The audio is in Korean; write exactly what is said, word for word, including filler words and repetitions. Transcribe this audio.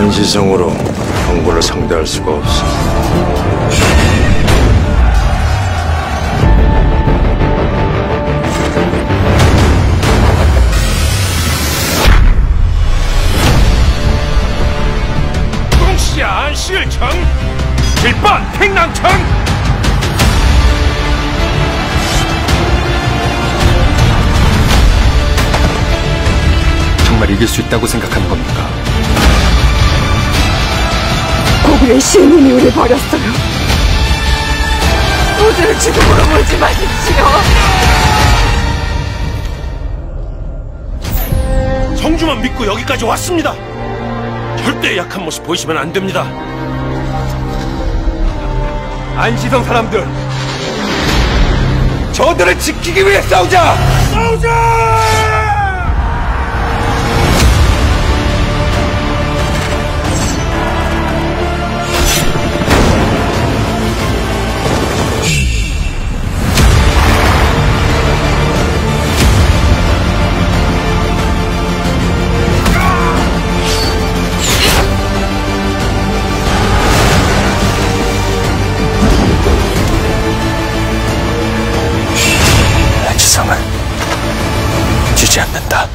안시성으로 경고를 상대할 수가 없어. 동시아 안시일청 칠번 팽랑청. 정말 이길 수 있다고 생각하는 겁니까? 고구려의 시인님이 우리 버렸어요. 모두를 죽음으로 몰지 마십시오. 성주만 믿고 여기까지 왔습니다. 절대 약한 모습 보이시면 안 됩니다. 안시성 사람들, 저들을 지키기 위해 싸우자! 싸우자! 안시성은 지지 않는다.